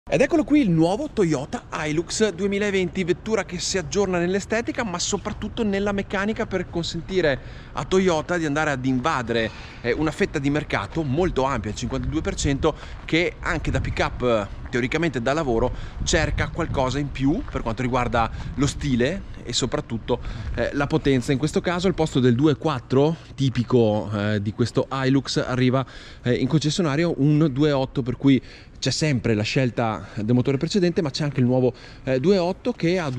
Ed eccolo qui il nuovo Toyota Hilux 2020, vettura che si aggiorna nell'estetica ma soprattutto nella meccanica per consentire a Toyota di andare ad invadere una fetta di mercato molto ampia, il 52%, che anche da pick-up teoricamente da lavoro cerca qualcosa in più per quanto riguarda lo stile e soprattutto la potenza. In questo caso al posto del 2.4 tipico di questo Hilux arriva in concessionario un 2.8, per cui c'è sempre la scelta del motore precedente, ma c'è anche il nuovo 2.8 che ha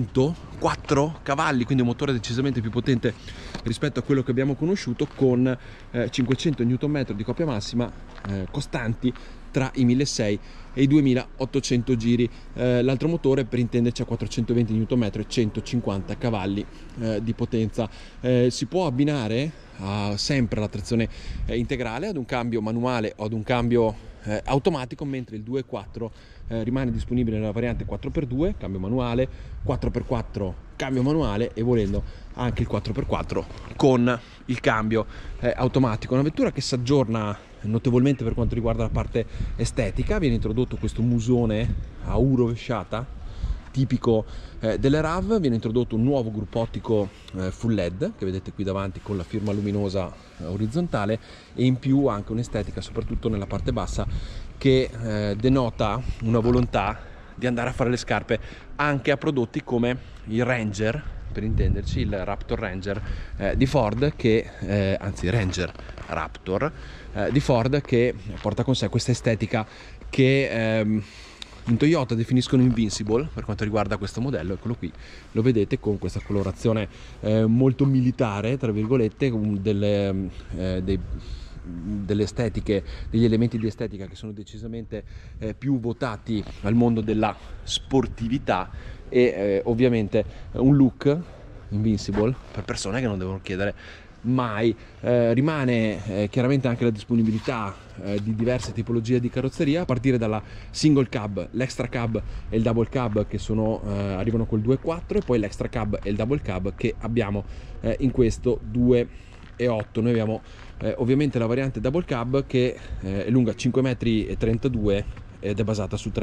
204 cavalli, quindi un motore decisamente più potente rispetto a quello che abbiamo conosciuto, con 500 Nm di coppia massima costanti tra i 1600 e i 2800 giri. L'altro motore, per intenderci, ha 420 Nm e 150 cavalli di potenza. Si può abbinare sempre la trazione integrale ad un cambio manuale o ad un cambio automatico, mentre il 2.4 rimane disponibile nella variante 4x2 cambio manuale, 4x4 cambio manuale e volendo anche il 4x4 con il cambio automatico. Una vettura che si aggiorna notevolmente per quanto riguarda la parte estetica. Viene introdotto questo musone a U rovesciata tipico delle RAV, viene introdotto un nuovo gruppo ottico full LED che vedete qui davanti con la firma luminosa orizzontale, e in più anche un'estetica soprattutto nella parte bassa che denota una volontà di andare a fare le scarpe anche a prodotti come il Ranger, per intenderci il Raptor Ranger di Ford, che anzi Ranger Raptor di Ford, che porta con sé questa estetica che in Toyota definiscono invincible per quanto riguarda questo modello. Eccolo qui, lo vedete con questa colorazione molto militare, tra virgolette, delle estetiche, degli elementi di estetica che sono decisamente più votati al mondo della sportività e ovviamente un look invincible per persone che non devono chiedere mai. Rimane chiaramente anche la disponibilità di diverse tipologie di carrozzeria, a partire dalla single cab, l'extra cab e il double cab che arrivano col 2.4, e poi l'extra cab e il double cab che abbiamo in questo 2.8. Noi abbiamo ovviamente la variante double cab che è lunga 5,32 m ed è basata su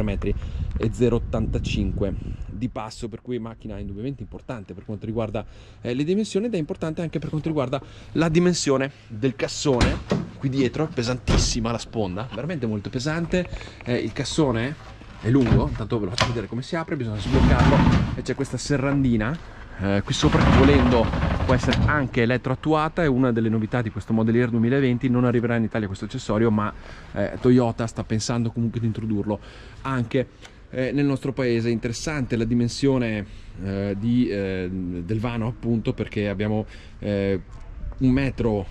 3,085 m di passo, per cui macchina indubbiamente importante per quanto riguarda le dimensioni, ed è importante anche per quanto riguarda la dimensione del cassone. Qui dietro è pesantissima la sponda, veramente molto pesante. Il cassone è lungo, intanto ve lo faccio vedere come si apre, bisogna sbloccarlo e c'è questa serrandina qui sopra che volendo può essere anche elettroattuata. È una delle novità di questo Model Year 2020, non arriverà in Italia questo accessorio, ma Toyota sta pensando comunque di introdurlo anche nel nostro paese. Interessante la dimensione del vano, appunto perché abbiamo 1,52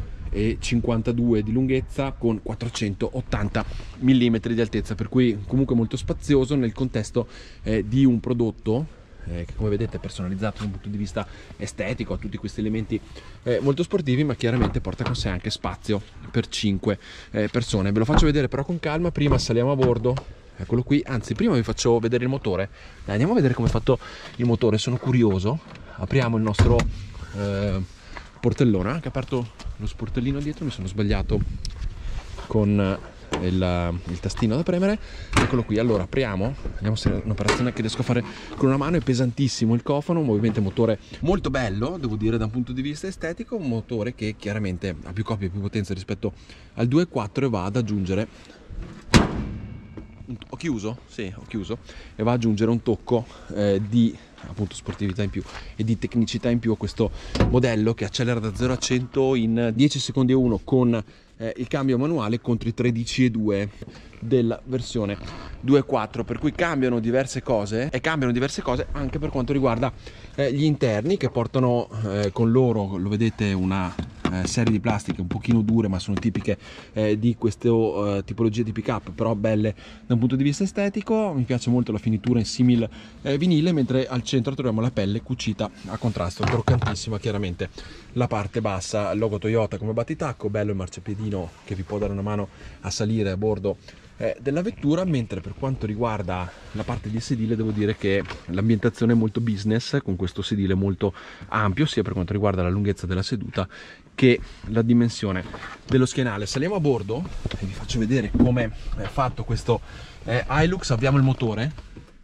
m di lunghezza con 480 mm di altezza, per cui comunque molto spazioso nel contesto di un prodotto che, come vedete, è personalizzato da un punto di vista estetico, ha tutti questi elementi molto sportivi, ma chiaramente porta con sé anche spazio per 5 persone. Ve lo faccio vedere però con calma. Prima saliamo a bordo, eccolo qui, anzi prima vi faccio vedere il motore. Dai, andiamo a vedere come è fatto il motore, sono curioso. Apriamo il nostro portellone, anche aperto lo sportellino dietro, mi sono sbagliato con il tastino da premere. Eccolo qui, allora apriamo, vediamo se è un'operazione che riesco a fare con una mano. È pesantissimo il cofano, ovviamente motore molto bello, devo dire, da un punto di vista estetico, un motore che chiaramente ha più coppie e più potenza rispetto al 2.4 e va ad aggiungere ho chiuso e va ad aggiungere un tocco di appunto sportività in più e di tecnicità in più a questo modello, che accelera da 0 a 100 in 10 secondi e 1 con il cambio manuale, contro i 13,2 della versione 2.4, per cui cambiano diverse cose anche per quanto riguarda gli interni, che portano con loro, lo vedete, una serie di plastiche un pochino dure, ma sono tipiche di queste tipologie di pick up, però belle da un punto di vista estetico. Mi piace molto la finitura in simil vinile, mentre al centro troviamo la pelle cucita a contrasto, croccantissima. Chiaramente la parte bassa, logo Toyota come battitacco, bello il marciapiedino che vi può dare una mano a salire a bordo della vettura, mentre per quanto riguarda la parte di sedile devo dire che l'ambientazione è molto business, con questo sedile molto ampio sia per quanto riguarda la lunghezza della seduta che la dimensione dello schienale. Saliamo a bordo e vi faccio vedere come è fatto questo Hilux. Abbiamo il motore,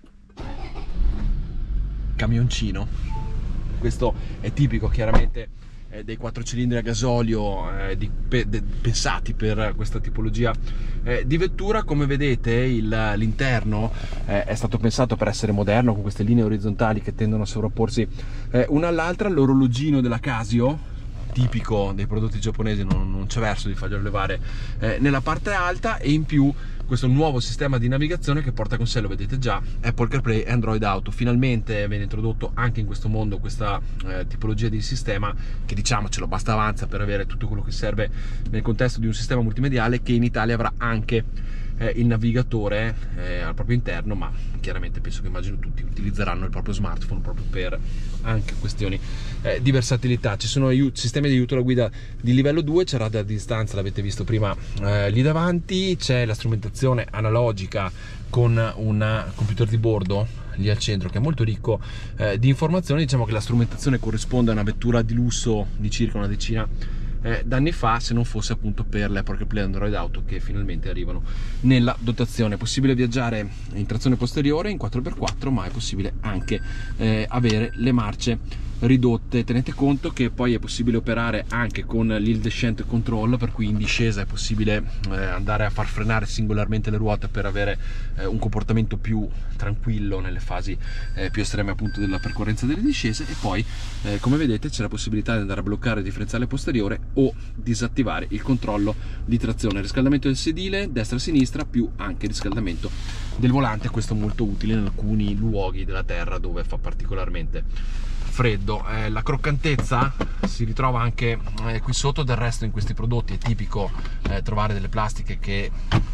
camioncino, questo è tipico chiaramente dei 4 cilindri a gasolio pensati per questa tipologia di vettura. Come vedete l'interno è stato pensato per essere moderno, con queste linee orizzontali che tendono a sovrapporsi una all'altra. L'orologino della Casio, tipico dei prodotti giapponesi, non c'è verso di farglielo levare nella parte alta, e in più questo nuovo sistema di navigazione che porta con sé, lo vedete già, Apple CarPlay e Android Auto. Finalmente viene introdotto anche in questo mondo questa tipologia di sistema che, diciamocelo, basta avanza per avere tutto quello che serve nel contesto di un sistema multimediale, che in Italia avrà anche il navigatore al proprio interno, ma chiaramente penso che immagino tutti utilizzeranno il proprio smartphone proprio per anche questioni di versatilità. Ci sono sistemi di aiuto alla guida di livello 2, c'è radar di distanza, l'avete visto prima lì davanti, c'è la strumentazione analogica con un computer di bordo lì al centro che è molto ricco di informazioni. Diciamo che la strumentazione corrisponde a una vettura di lusso di circa una decina d'anni fa, se non fosse appunto per l'Apple CarPlay e Android Auto che finalmente arrivano nella dotazione. È possibile viaggiare in trazione posteriore in 4x4, ma è possibile anche avere le marce ridotte. Tenete conto che poi è possibile operare anche con l'hill descent control, per cui in discesa è possibile andare a far frenare singolarmente le ruote per avere un comportamento più tranquillo nelle fasi più estreme appunto della percorrenza delle discese. E poi come vedete c'è la possibilità di andare a bloccare il differenziale posteriore o disattivare il controllo di trazione, riscaldamento del sedile destra e sinistra, più anche riscaldamento del volante. Questo è molto utile in alcuni luoghi della terra dove fa particolarmente freddo. La croccantezza si ritrova anche qui sotto. Del resto in questi prodotti è tipico trovare delle plastiche che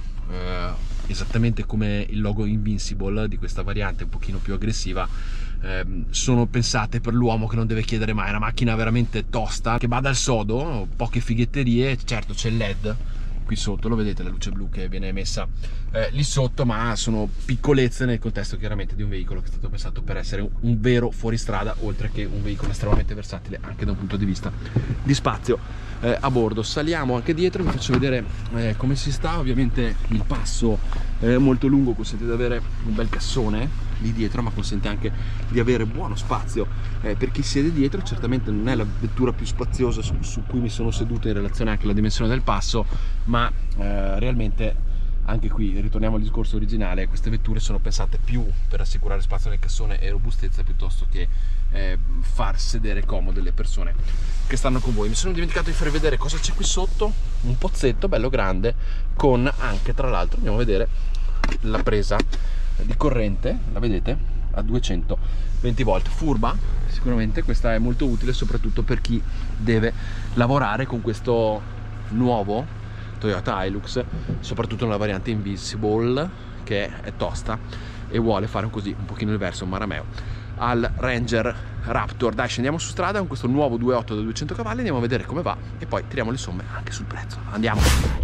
esattamente come il logo Invincible di questa variante un pochino più aggressiva sono pensate per l'uomo che non deve chiedere mai. È una macchina veramente tosta che bada al sodo, poche fighetterie. Certo c'è il LED qui sotto, lo vedete, la luce blu che viene emessa lì sotto, ma sono piccolezze nel contesto chiaramente di un veicolo che è stato pensato per essere un vero fuoristrada, oltre che un veicolo estremamente versatile anche da un punto di vista di spazio a bordo. Saliamo anche dietro, vi faccio vedere come si sta. Ovviamente il passo è molto lungo, consente di avere un bel cassone lì dietro, ma consente anche di avere buono spazio per chi siede dietro. Certamente non è la vettura più spaziosa su cui mi sono seduto in relazione anche alla dimensione del passo, ma realmente anche qui ritorniamo al discorso originale: queste vetture sono pensate più per assicurare spazio nel cassone e robustezza piuttosto che far sedere comode le persone che stanno con voi. Mi sono dimenticato di farvi vedere cosa c'è qui sotto: un pozzetto bello grande con anche, tra l'altro, andiamo a vedere la presa di corrente, la vedete, a 220 volt, furba sicuramente. Questa è molto utile soprattutto per chi deve lavorare con questo nuovo Toyota Hilux, soprattutto nella variante Invincible, che è tosta e vuole fare così un pochino il verso Marameo al Ranger Raptor. Dai, scendiamo su strada con questo nuovo 2.8 da 200 cavalli, andiamo a vedere come va e poi tiriamo le somme anche sul prezzo. Andiamo!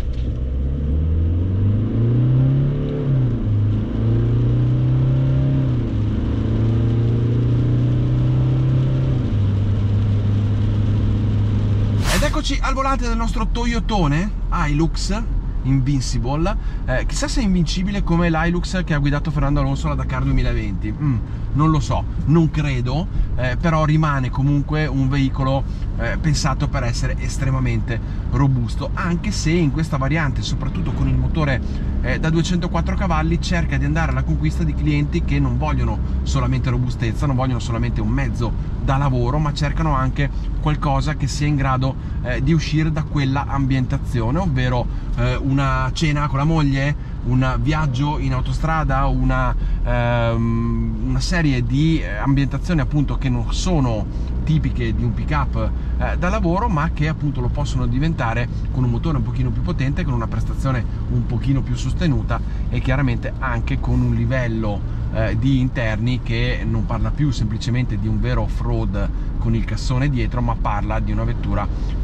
Eccoci al volante del nostro Toyotone Hilux Invincible. Chissà se è invincibile come l'Hilux che ha guidato Fernando Alonso alla Dakar 2020. Non lo so, non credo, però rimane comunque un veicolo pensato per essere estremamente robusto, anche se in questa variante, soprattutto con il motore da 204 cavalli, cerca di andare alla conquista di clienti che non vogliono solamente robustezza, non vogliono solamente un mezzo da lavoro, ma cercano anche qualcosa che sia in grado di uscire da quella ambientazione, ovvero una cena con la moglie, un viaggio in autostrada, una serie di ambientazioni appunto che non sono tipiche di un pick-up da lavoro, ma che appunto lo possono diventare con un motore un pochino più potente, con una prestazione un pochino più sostenuta e chiaramente anche con un livello di interni che non parla più semplicemente di un vero off-road con il cassone dietro, ma parla di una vettura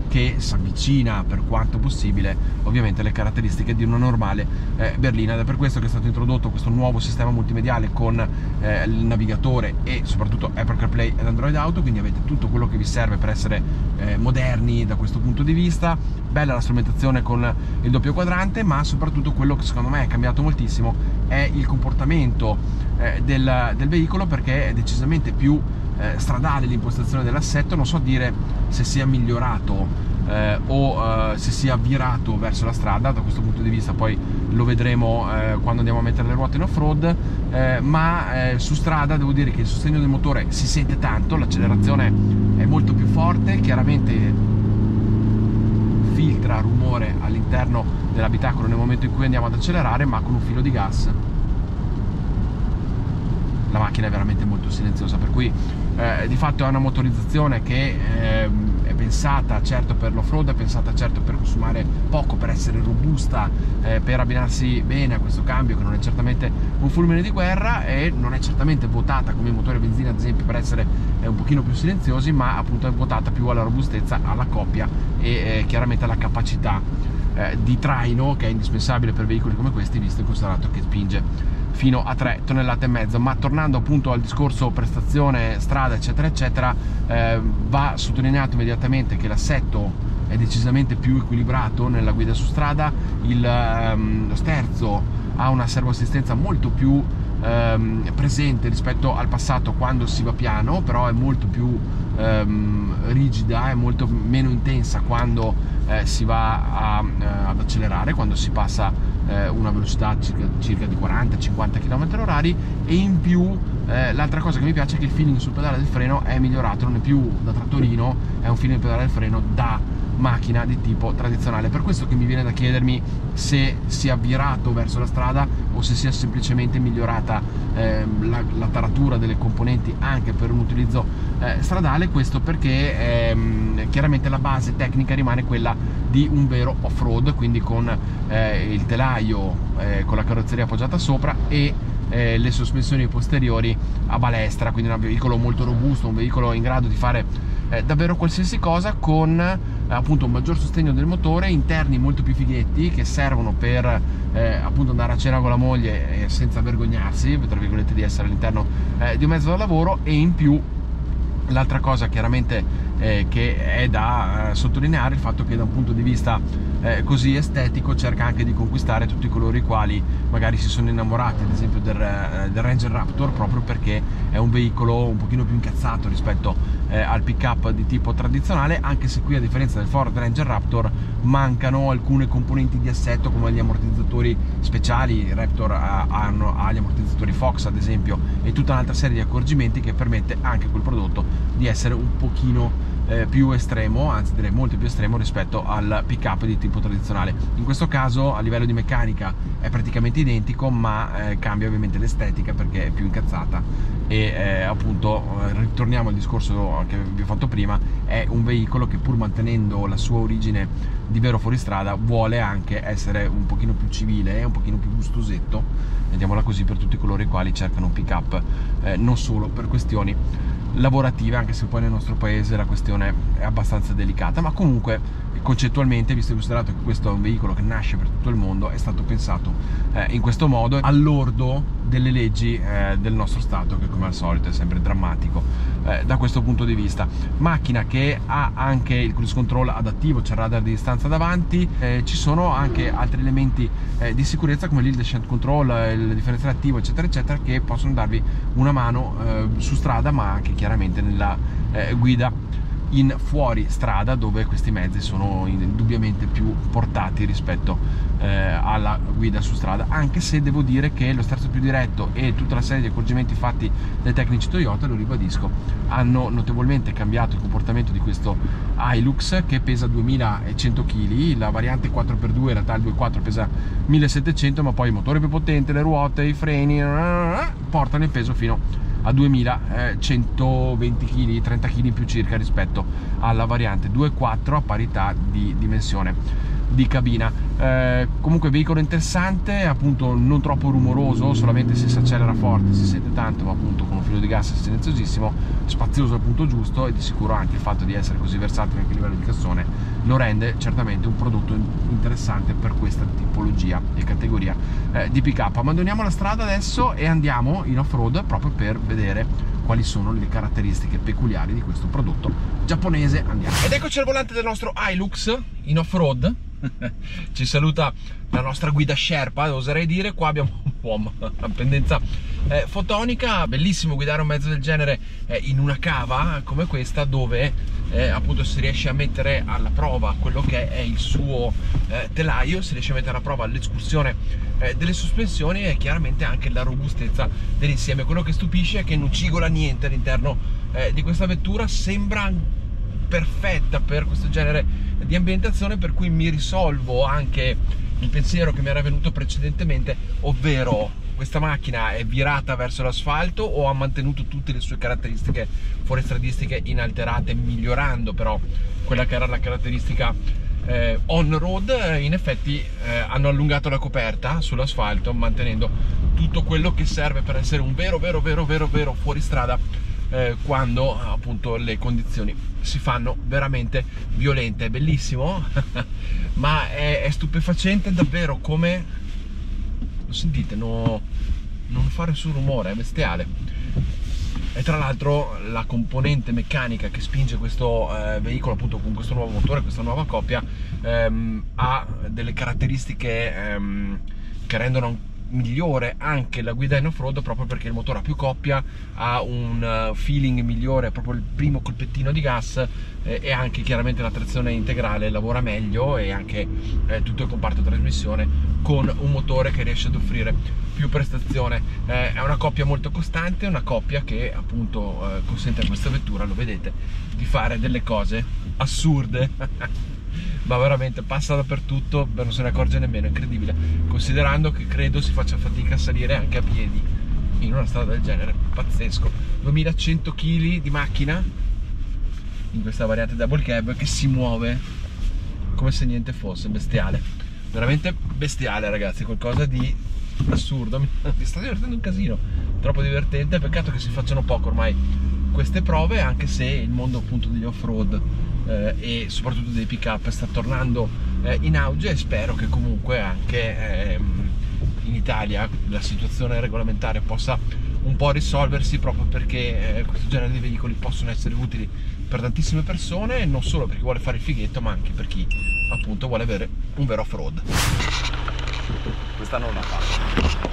che si avvicina per quanto possibile ovviamente alle caratteristiche di una normale berlina, ed è per questo che è stato introdotto questo nuovo sistema multimediale con il navigatore e soprattutto Apple CarPlay ed Android Auto, quindi avete tutto quello che vi serve per essere moderni da questo punto di vista. Bella la strumentazione con il doppio quadrante, ma soprattutto quello che secondo me è cambiato moltissimo è il comportamento del veicolo, perché è decisamente più stradale l'impostazione dell'assetto. Non so dire se sia migliorato o se sia virato verso la strada, da questo punto di vista poi lo vedremo quando andiamo a mettere le ruote in off-road, ma su strada devo dire che il sostegno del motore si sente tanto, l'accelerazione è molto più forte, chiaramente filtra rumore all'interno dell'abitacolo nel momento in cui andiamo ad accelerare, ma con un filo di gas la macchina è veramente molto silenziosa, per cui di fatto è una motorizzazione che è pensata certo per l'off-road, è pensata certo per consumare poco, per essere robusta, per abbinarsi bene a questo cambio che non è certamente un fulmine di guerra, e non è certamente votata come i motori a benzina ad esempio per essere un pochino più silenziosi, ma appunto è votata più alla robustezza, alla coppia e chiaramente alla capacità di traino, che è indispensabile per veicoli come questi, visto e considerato che spinge fino a 3,5 tonnellate. Ma tornando appunto al discorso prestazione, strada eccetera eccetera, va sottolineato immediatamente che l'assetto è decisamente più equilibrato nella guida su strada. Lo sterzo ha una servoassistenza molto più presente rispetto al passato quando si va piano, però è molto più rigida, è molto meno intensa quando si va ad accelerare, quando si passa una velocità circa di 40-50 km/h, e in più l'altra cosa che mi piace è che il feeling sul pedale del freno è migliorato, non è più da trattorino, è un feeling del pedale del freno da macchina di tipo tradizionale. Per questo che mi viene da chiedermi se sia virato verso la strada o se sia semplicemente migliorata la taratura delle componenti anche per un utilizzo stradale. Questo perché chiaramente la base tecnica rimane quella di un vero off-road, quindi con il telaio con la carrozzeria appoggiata sopra e le sospensioni posteriori a balestra, quindi un veicolo molto robusto, un veicolo in grado di fare davvero qualsiasi cosa, con appunto un maggior sostegno del motore, interni molto più fighetti che servono per appunto andare a cena con la moglie senza vergognarsi, tra virgolette, di essere all'interno di un mezzo da lavoro. E in più l'altra cosa chiaramente che è da sottolineare il fatto che da un punto di vista così estetico cerca anche di conquistare tutti coloro i quali magari si sono innamorati ad esempio del Ranger Raptor, proprio perché è un veicolo un pochino più incazzato rispetto al pick-up di tipo tradizionale, anche se qui a differenza del Ford Ranger Raptor mancano alcune componenti di assetto come gli ammortizzatori speciali. Il Raptor ha gli ammortizzatori Fox ad esempio, e tutta un'altra serie di accorgimenti che permette anche a quel prodotto di essere un pochino più estremo, anzi direi molto più estremo rispetto al pick-up di tipo tradizionale. In questo caso a livello di meccanica è praticamente identico, ma cambia ovviamente l'estetica perché è più incazzata e appunto ritorniamo al discorso che vi ho fatto prima, è un veicolo che pur mantenendo la sua origine di vero fuoristrada vuole anche essere un pochino più civile, un pochino più gustosetto, mettiamola così, per tutti coloro i quali cercano un pick-up non solo per questioni lavorative, anche se poi nel nostro paese la questione è abbastanza delicata, ma comunque concettualmente, visto e considerato che questo è un veicolo che nasce per tutto il mondo, è stato pensato in questo modo, all'ordo delle leggi del nostro stato, che come al solito è sempre drammatico da questo punto di vista. Macchina che ha anche il cruise control adattivo, c'è il radar di distanza davanti, ci sono anche altri elementi di sicurezza come l'hill descent control, il differenziale attivo eccetera eccetera, che possono darvi una mano su strada, ma anche chiaramente nella guida in fuori strada, dove questi mezzi sono indubbiamente più portati rispetto alla guida su strada, anche se devo dire che lo sterzo più diretto e tutta la serie di accorgimenti fatti dai tecnici Toyota, lo ribadisco, hanno notevolmente cambiato il comportamento di questo Hilux, che pesa 2100 kg, la variante 4x2 in realtà il 2.4 pesa 1700, ma poi il motore più potente, le ruote, i freni portano il peso fino a 2120 kg, 30 kg in più circa rispetto alla variante 2.4 a parità di dimensione. di cabina. Comunque veicolo interessante, appunto non troppo rumoroso, solamente se si accelera forte si sente tanto, ma appunto con un filo di gas silenziosissimo, spazioso al punto giusto, e di sicuro anche il fatto di essere così versatile anche a livello di cassone lo rende certamente un prodotto interessante per questa tipologia e categoria di pick up. Abbandoniamo la strada adesso e andiamo in off-road proprio per vedere quali sono le caratteristiche peculiari di questo prodotto giapponese. Andiamo. Ed eccoci al volante del nostro Hilux in off-road. Ci saluta la nostra guida Sherpa, oserei dire. Qua abbiamo un po' una pendenza fotonica. Bellissimo guidare un mezzo del genere in una cava come questa, dove appunto si riesce a mettere alla prova quello che è il suo telaio, si riesce a mettere alla prova l'escursione delle sospensioni e chiaramente anche la robustezza dell'insieme. Quello che stupisce è che non cigola niente all'interno di questa vettura, sembra perfetta per questo genere di ambientazione, per cui mi risolvo anche il pensiero che mi era venuto precedentemente, ovvero questa macchina è virata verso l'asfalto o ha mantenuto tutte le sue caratteristiche fuoristradistiche inalterate, migliorando però quella che era la caratteristica on-road. In effetti hanno allungato la coperta sull'asfalto, mantenendo tutto quello che serve per essere un vero fuoristrada quando appunto le condizioni si fanno veramente violente. È bellissimo ma è stupefacente davvero come, lo sentite, non fa nessun rumore, è bestiale. E tra l'altro la componente meccanica che spinge questo veicolo appunto con questo nuovo motore, questa nuova coppia, ha delle caratteristiche che rendono migliore anche la guida in off-road, proprio perché il motore ha più coppia, ha un feeling migliore, proprio il primo colpettino di gas, e anche chiaramente la trazione integrale lavora meglio, e anche tutto il comparto trasmissione con un motore che riesce ad offrire più prestazione. È una coppia molto costante, una coppia che appunto consente a questa vettura, lo vedete, di fare delle cose assurde ma veramente passa dappertutto, non se ne accorge nemmeno. Incredibile, considerando che credo si faccia fatica a salire anche a piedi in una strada del genere. Pazzesco. 2100 kg di macchina in questa variante double cab che si muove come se niente fosse. Bestiale, veramente bestiale, ragazzi, qualcosa di assurdo. Mi sta divertendo un casino, troppo divertente. Peccato che si facciano poco ormai queste prove, anche se il mondo appunto degli off-road e soprattutto dei pick up sta tornando in auge, e spero che comunque anche in Italia la situazione regolamentare possa un po' risolversi, proprio perché questo genere di veicoli possono essere utili per tantissime persone, non solo per chi vuole fare il fighetto, ma anche per chi appunto vuole avere un vero off-road. Questa non la fa.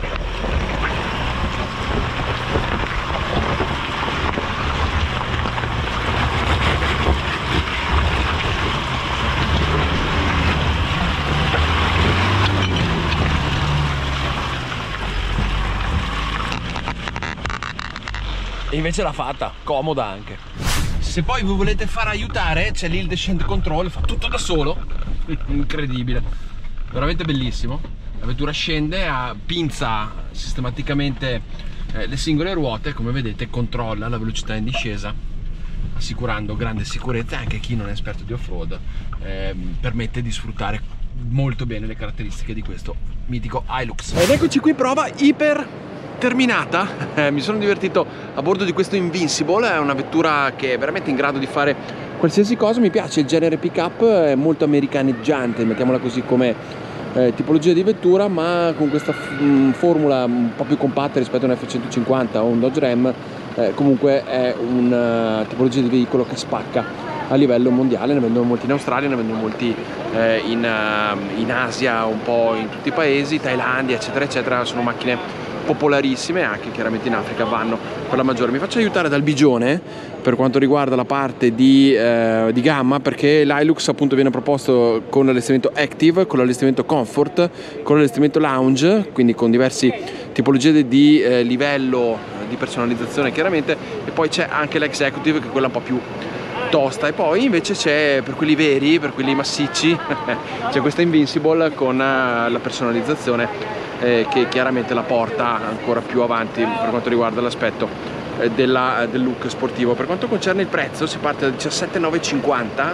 E invece l'ha fatta, comoda anche. Se poi vi volete far aiutare, c'è lì il descent control, fa tutto da solo. Incredibile, veramente bellissimo. La vettura scende, pinza sistematicamente le singole ruote, come vedete controlla la velocità in discesa, assicurando grande sicurezza. Anche a chi non è esperto di off-road permette di sfruttare molto bene le caratteristiche di questo mitico Hilux. Ed eccoci qui, prova iper terminata. Mi sono divertito a bordo di questo Invincible, è una vettura che è veramente in grado di fare qualsiasi cosa. Mi piace il genere pick up, è molto americaneggiante, mettiamola così, come tipologia di vettura, ma con questa formula un po' più compatta rispetto a un F-150 o un Dodge Ram. Comunque è una tipologia di veicolo che spacca a livello mondiale. Ne vendono molti in Australia, ne vendono molti in Asia, un po' in tutti i paesi, Thailandia eccetera eccetera. Sono macchine popolarissime, anche chiaramente in Africa vanno per la maggiore. Mi faccio aiutare dal Bigione per quanto riguarda la parte di gamma, perché l'Hilux appunto viene proposto con l'allestimento Active, con l'allestimento Comfort, con l'allestimento Lounge, quindi con diverse tipologie di livello di personalizzazione chiaramente, e poi c'è anche l'Executive, che è quella un po' più tosta, e poi invece c'è, per quelli veri, per quelli massicci c'è questa Invincible con la personalizzazione che chiaramente la porta ancora più avanti per quanto riguarda l'aspetto del look sportivo. Per quanto concerne il prezzo, si parte da 17.950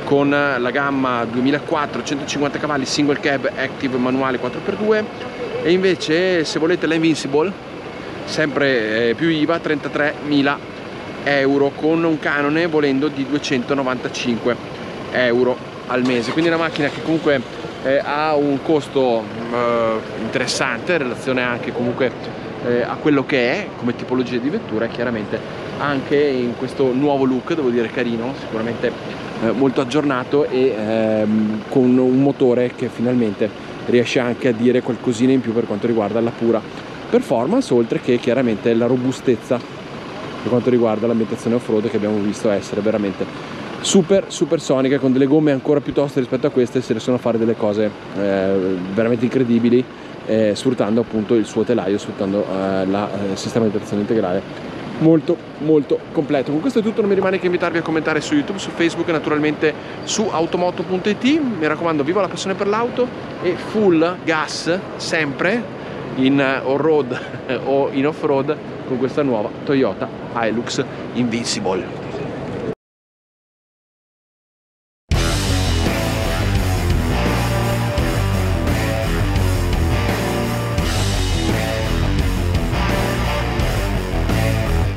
con la gamma 2004, 150 cavalli, single cab, active, manuale 4x2, e invece se volete la Invincible, sempre più IVA, 33.000 euro, con un canone volendo di 295 euro al mese. Quindi una macchina che comunque ha un costo interessante in relazione anche comunque a quello che è come tipologia di vettura, e chiaramente anche in questo nuovo look, devo dire carino, sicuramente molto aggiornato, e con un motore che finalmente riesce anche a dire qualcosina in più per quanto riguarda la pura performance, oltre che chiaramente la robustezza per quanto riguarda l'ambientazione off-road, che abbiamo visto essere veramente super sonica, con delle gomme ancora più toste rispetto a queste. Si riescono a fare delle cose veramente incredibili, sfruttando appunto il suo telaio, sfruttando il sistema di trazione integrale molto completo. Con questo è tutto, non mi rimane che invitarvi a commentare su YouTube, su Facebook e naturalmente su automoto.it. Mi raccomando, viva la passione per l'auto e full gas sempre in on-road o in off-road con questa nuova Toyota Hilux Invincible.